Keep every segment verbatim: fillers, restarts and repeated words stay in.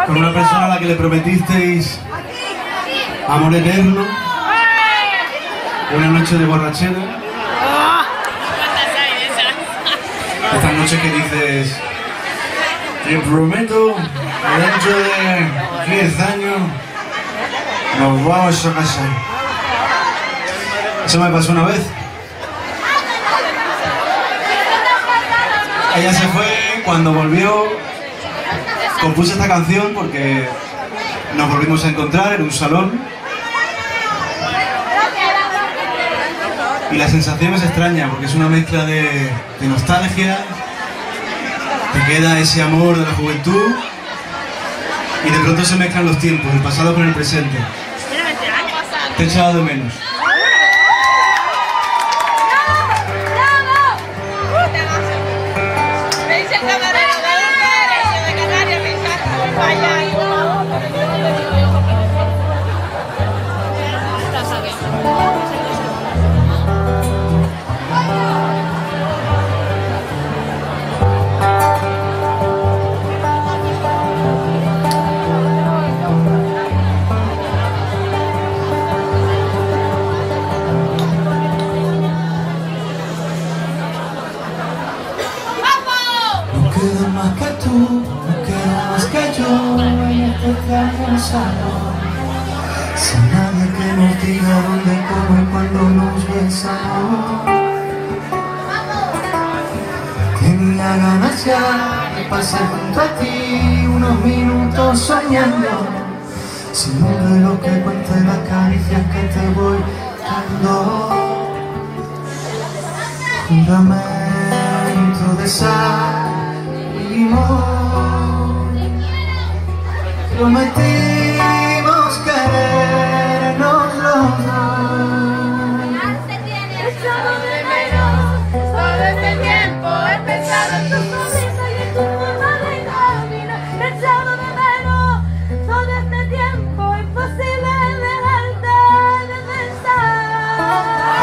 con una persona a la que le prometisteis amor eterno, una noche de borrachera. Estas noches que dices, te prometo que dentro de diez años nos vamos a casar. Eso me pasó una vez. Ella se fue, cuando volvió compuse esta canción porque nos volvimos a encontrar en un salón y la sensación es extraña porque es una mezcla de, de nostalgia, te queda ese amor de la juventud y de pronto se mezclan los tiempos, el pasado con el presente. Te he echado de menos. No queda más que tú, no queda más que yo en este extraño salón. Sin nadie que nos diga dónde, cómo y cuándo nos besamos. Tenía ganas ya de pasar junto a ti unos minutos soñando, sin de lo que cuente las caricias que te voy dando. Juramento de sal y limón, prometimos querernos los dos. He echado de menos todo este tiempo, he pensado en tu sonrisa y en tu forma de caminar. He echado de menos todo este tiempo, imposible dejarte de pensar.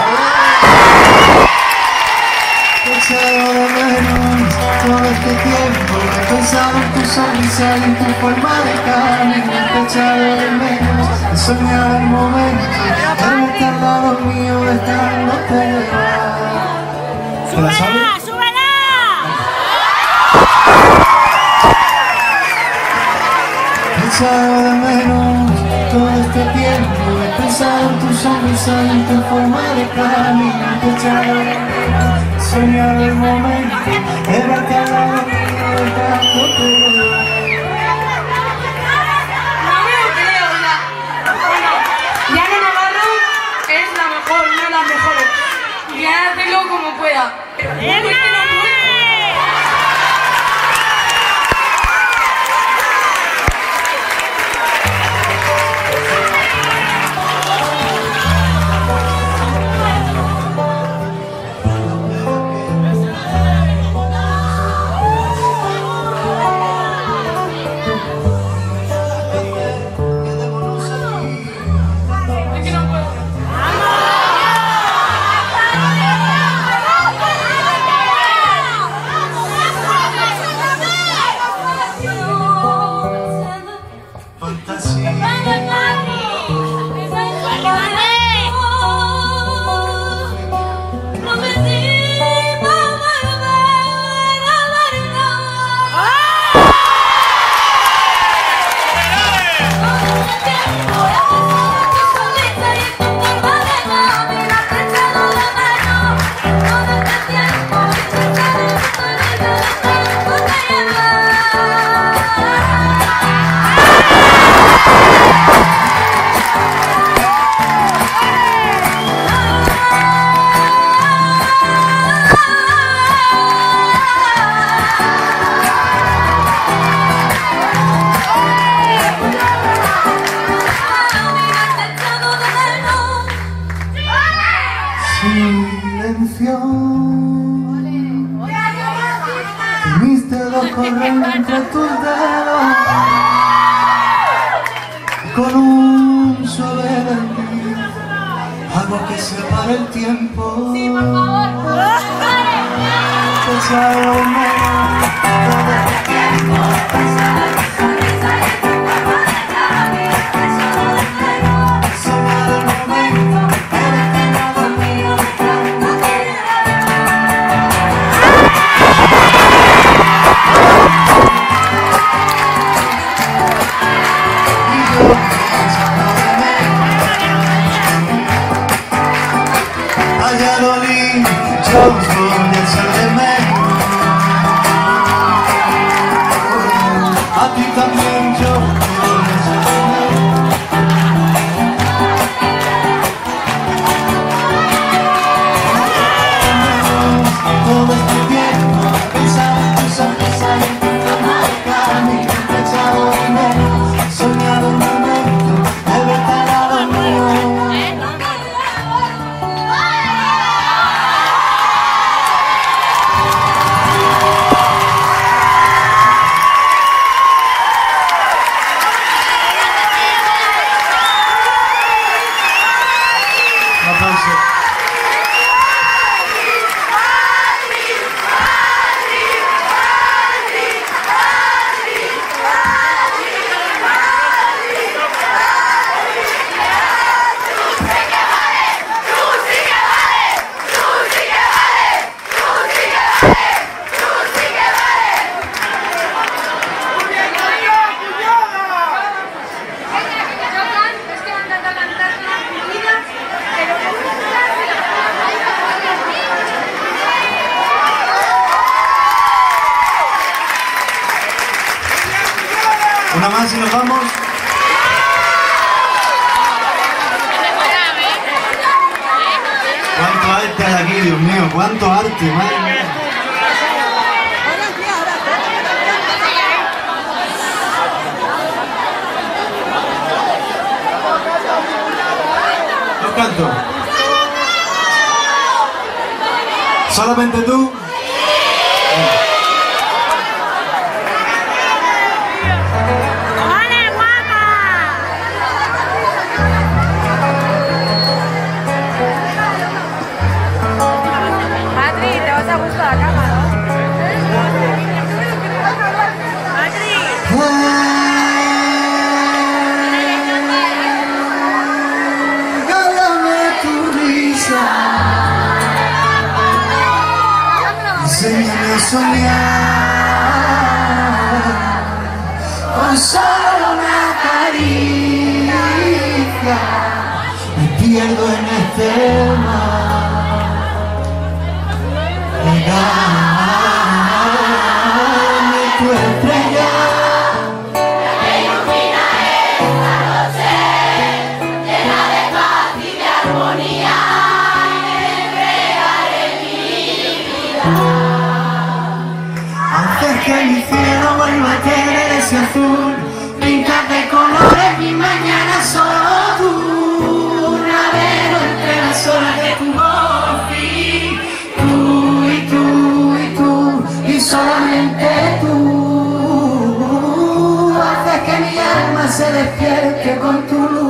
He echado de menos todo este tiempo, he pensado en tu sonrisa y en tu forma de caminar. He echado de menos, he soñado el momento de verte al lado mío, dejándote llevar. ¿Te la sabes? He echado de menos todo este tiempo, he pensado en tu sonrisa y en tu forma de caminar. He echado de menos, he soñado el momento de verte al lado mío, dejándote llevar. Diana Navarro es la mejor, una de las mejores. Y hazlo como pueda. Pero no es que no puede. Silencio, que mis dedos corren entre tus dedos, con un suave desliz hago que se pare el tiempo. Sí, por favor. Te echaba de menos todo este tiempo, pensaba en tu sonrisa y en tu Una más y nos vamos. Cuánto arte hay aquí, Dios mío, cuánto arte, madre mía. Los canto. ¿Solamente tú? Enséñame a soñar con solo una caricia, me pierdo en este mar. Regálame tu estrella, que ilumina esta noche, llena de paz y de armonía. haces que mi cielo vuelva a tener ese azul, pintas de colores mi mañana solo tú, navego entre las olas de tu voz y tú y tú y tú y solamente tú haces que mi alma se despierte con tu luz.